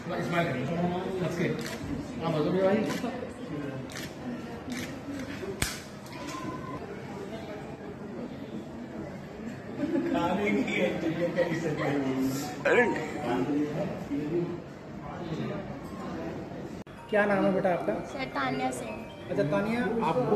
Smile करिए, हंस के। हाँ बोलो भाई। खाने की क्या नाम है बेटा आपका? सर तान्या सिंह। अच्छा तानिया, आपको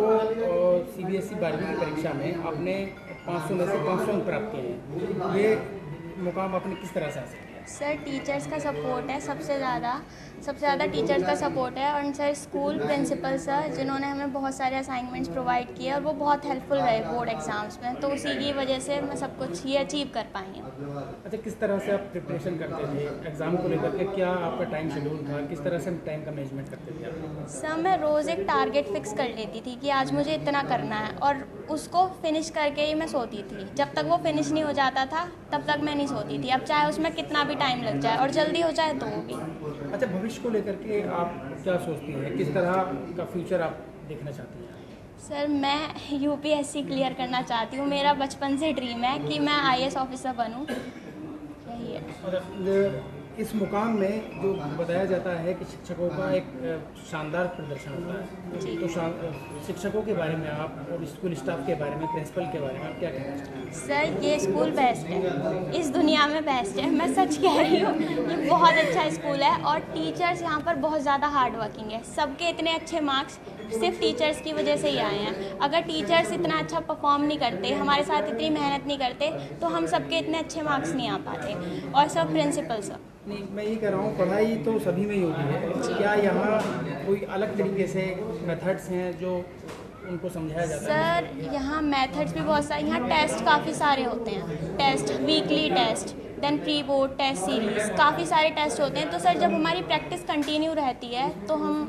CBSE 12वीं की परीक्षा में आपने 500 में से 500 अंक प्राप्त किए हैं। ये मुकाम आपने किस तरह से हासिल किया? सर टीचर्स का सपोर्ट है सबसे ज़्यादा टीचर्स का सपोर्ट है। और सर स्कूल प्रिंसिपल सर जिन्होंने हमें बहुत सारे असाइनमेंट्स प्रोवाइड किए और वो बहुत हेल्पफुल रहे बोर्ड एग्जाम्स में, तो उसी की वजह से मैं सब कुछ ये अचीव कर पाई हूँ। अच्छा, किस तरह से आप प्रिपरेशन करते थे एग्ज़ाम को लेकर के? क्या आपका टाइम शेड्यूल था? किस तरह से टाइम का मैनेजमेंट करते थे आप? सर मैं रोज़ एक टारगेट फिक्स कर लेती थी कि आज मुझे इतना करना है, और उसको फिनिश करके ही मैं सोती थी। जब तक वो फिनिश नहीं हो जाता था तब तक मैं नहीं सोती थी, अब चाहे उसमें कितना भी टाइम लग जाए और जल्दी हो जाए तो वो भी। अच्छा, भविष्य को लेकर के आप क्या सोचती हैं? किस तरह का फ्यूचर आप देखना चाहती हैं? सर मैं UPSC क्लियर करना चाहती हूँ। मेरा बचपन से ड्रीम है कि मैं IAS ऑफिसर बनूँ, यही है। और इस मुकाम में जो बताया जाता है कि शिक्षकों का एक शानदार प्रदर्शन होता है, तो शिक्षकों के बारे में आप और स्कूल स्टाफ के बारे में, प्रिंसिपल के बारे में आप क्या कहना चाहते हैं? सर ये स्कूल बेस्ट है, इस दुनिया में बेस्ट है, मैं सच कह रही हूँ। ये बहुत अच्छा स्कूल है और टीचर्स यहाँ पर बहुत ज़्यादा हार्ड वर्किंग है। सबके इतने अच्छे मार्क्स सिर्फ टीचर्स की वजह से ही आए हैं। अगर टीचर्स इतना अच्छा परफॉर्म नहीं करते, हमारे साथ इतनी मेहनत नहीं करते, तो हम सबके इतने अच्छे मार्क्स नहीं आ पाते। और सब प्रिंसिपल सर। नहीं, मैं ये कह रहा हूँ पढ़ाई तो सभी में ही होती है, क्या यहाँ कोई अलग तरीके से मेथड्स हैं जो उनको समझाया जाता है? सर यहाँ मेथड्स भी बहुत सारे, यहाँ टेस्ट काफ़ी सारे होते हैं। Test, weekly test, then pre board test series, काफ़ी सारे टेस्ट होते हैं। तो सर जब हमारी प्रैक्टिस कंटिन्यू रहती है तो हम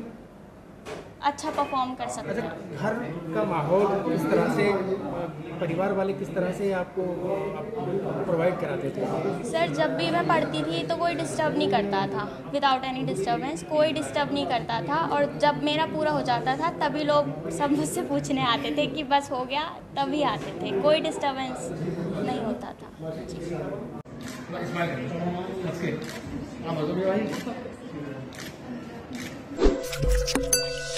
अच्छा परफॉर्म कर सकते हैं। अच्छा, घर का माहौल किस तरह से, परिवार वाले किस तरह से आपको प्रोवाइड कराते थे? सर जब भी मैं पढ़ती थी तो कोई डिस्टर्ब नहीं करता था, विदाउट एनी डिस्टर्बेंस, कोई डिस्टर्ब नहीं करता था। और जब मेरा पूरा हो जाता था तभी लोग सब मुझसे पूछने आते थे कि बस हो गया, तभी आते थे, कोई डिस्टर्बेंस नहीं होता था। जी।